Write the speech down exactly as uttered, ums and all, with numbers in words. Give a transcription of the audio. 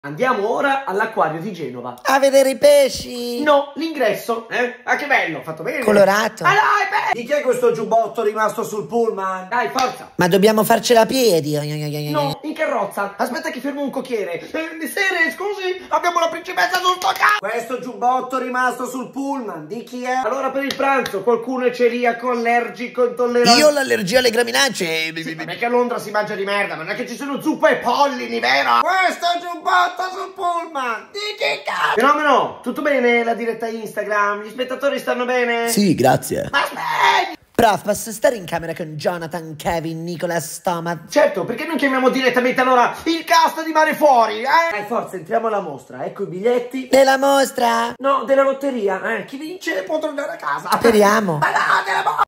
Andiamo ora all'acquario di Genova. A vedere i pesci? No, l'ingresso. Eh? Ah, che bello, fatto bene. Colorato. Ah, dai, beh. Di chi è questo giubbotto rimasto sul pullman? Dai, forza. Ma dobbiamo farcela a piedi. No, in carrozza. Aspetta che fermo un cocchiere. Eh, di sere, scusi, abbiamo la principessa sul tocca. Questo giubbotto rimasto sul pullman, di chi è? Allora per il pranzo, qualcuno è celiaco, allergico, intollerante. Io ho l'allergia alle graminacee. Sì, vabbè che a Londra si mangia di merda, non è che ci sono zuppa e pollini, vero? Questo giubbotto sul pullman, di chi cazzo? Fenomeno, tutto bene? La diretta Instagram? Gli spettatori stanno bene? Sì, grazie. Ma aspetta! Prof, posso stare in camera con Jonathan, Kevin, Nicolas, Thomas? Certo, perché non chiamiamo direttamente allora il cast di Mare Fuori, eh? Dai, forza, entriamo alla mostra, ecco i biglietti. Della mostra? No, della lotteria, eh? Chi vince può tornare a casa. Speriamo. Ma no, della mostra!